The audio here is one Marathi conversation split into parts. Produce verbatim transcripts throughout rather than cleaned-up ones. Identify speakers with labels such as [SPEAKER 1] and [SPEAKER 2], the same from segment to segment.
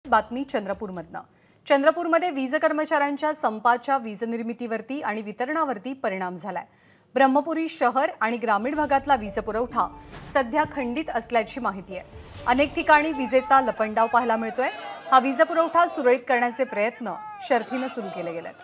[SPEAKER 1] बातमी चंद्रपूरमधनं। चंद्रपूरमध्ये वीज कर्मचाऱ्यांच्या संपाच्या वीज निर्मितीवरती आणि वितरणावरती परिणाम झालाय। ब्रह्मपुरी शहर आणि ग्रामीण भागातला वीज पुरवठा सध्या खंडित असल्याची माहिती आहे। अनेक ठिकाणी विजेचा लपंडाव पाहायला मिळतोय। हा वीज पुरवठा सुरळीत करण्याचे प्रयत्न शर्थीने सुरू केले गेलेत।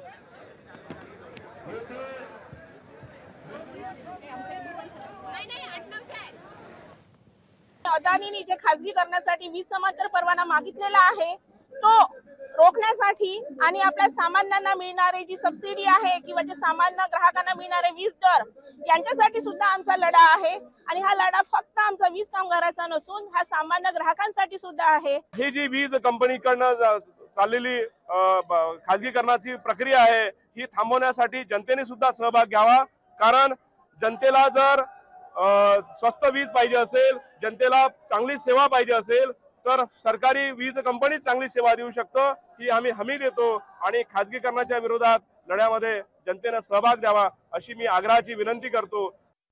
[SPEAKER 2] अदानीने जे खासगीकरणासाठी वीज समांतर परवाना मागितलेला आहे तो रोखण्यासाठी आणि आपल्या सामान्यांना मिळणारी जी सबसिडी आहे किंवा जे सामान्य ग्राहकांना मिळणारे वीज दर यांच्यासाठी सुद्धा आमचा लढा आहे। आणि हा लढा फक्त आमचा वीज कामगारांचा नसून हा सामान्य ग्राहकांसाठी सुद्धा आहे।
[SPEAKER 3] ही जी वीज कंपनीकडनं चाललेली खासगीकरणाची प्रक्रिया आहे ही थांबवण्यासाठी जनतेने सुद्धा सहभाग घ्यावा। कारण जनतेला जर स्वस्त वीज पाहिजे असेल, जनतेला चांगली सेवा पाहिजे असेल तर सरकारी वीज कंपनी चांगली सेवा देऊ शकतो ही आम्ही हमी देतो। आणि खासगीकरणाच्या विरोधात लढ्यामध्ये जनतेने सहभाग द्यावा अशी मी आग्रहाची विनंती करतो।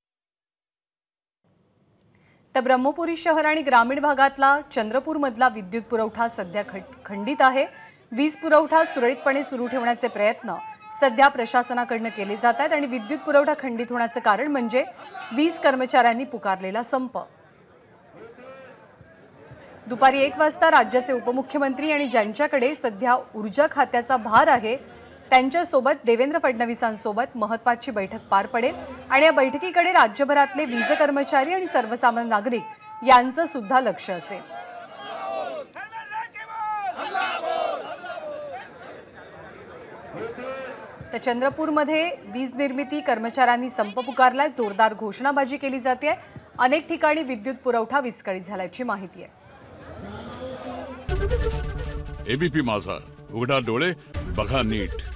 [SPEAKER 1] तर ब्रह्मपुरी शहर आणि ग्रामीण भागातला चंद्रपूरमधला विद्युत पुरवठा सध्या खंडित आहे। वीज पुरवठा सुरळीतपणे सुरू ठेवण्याचे प्रयत्न सध्या प्रशासनाकडून केले जात आहेत आणि विद्युत पुरवठा खंडित होण्याचे कारण म्हणजे वीज कर्मचाऱ्यांनी पुकारलेला संप। दुपारी एक वाजता राज्याचे उपमुख्यमंत्री आणि ज्यांच्याकडे सध्या ऊर्जा खात्याचा भार आहे त्यांच्यासोबत देवेंद्र फडणवीसांसोबत महत्त्वाची बैठक पार पडेल आणि या बैठकीकडे राज्यभरातले वीज कर्मचारी आणि सर्वसामान्य नागरिक यांचं सुद्धा लक्ष असेल। तर चंद्रपूरमध्ये वीज निर्मिती कर्मचाऱ्यांनी संप पुकारलाय। जोरदार घोषणाबाजी केली जाते। अनेक ठिकाणी विद्युत पुरवठा विस्कळीत झाल्याची माहिती आहे।
[SPEAKER 4] एबीपी माझा, उघडा डोळे बघा नीट।